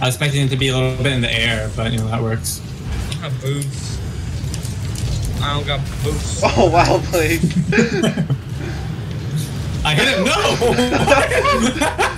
I was expecting it to be a little bit in the air, but you know that works. I have boots. I don't got boots. Oh wow, Blake. I hit it. No.